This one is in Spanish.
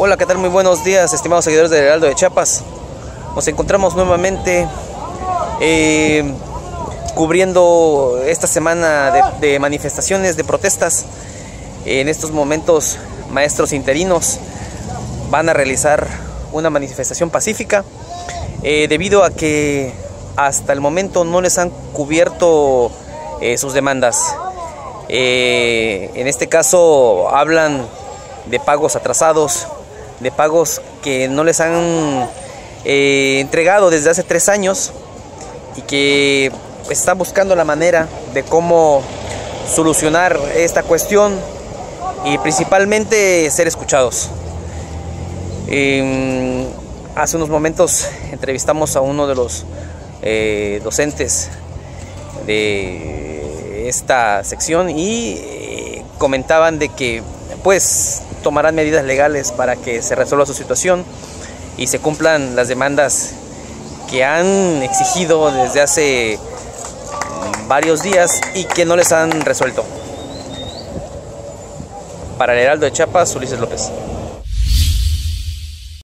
Hola, ¿qué tal? Muy buenos días, estimados seguidores del Heraldo de Chiapas. Nos encontramos nuevamente cubriendo esta semana de manifestaciones, de protestas. En estos momentos, maestros interinos van a realizar una manifestación pacífica debido a que hasta el momento no les han cubierto sus demandas. En este caso hablan de pagos atrasados, de pagos que no les han entregado desde hace 3 años y que están buscando la manera de cómo solucionar esta cuestión y principalmente ser escuchados. Hace unos momentos entrevistamos a uno de los docentes de esta sección y comentaban de que pues tomarán medidas legales para que se resuelva su situación y se cumplan las demandas que han exigido desde hace varios días y que no les han resuelto. Para el Heraldo de Chiapas, Ulises López.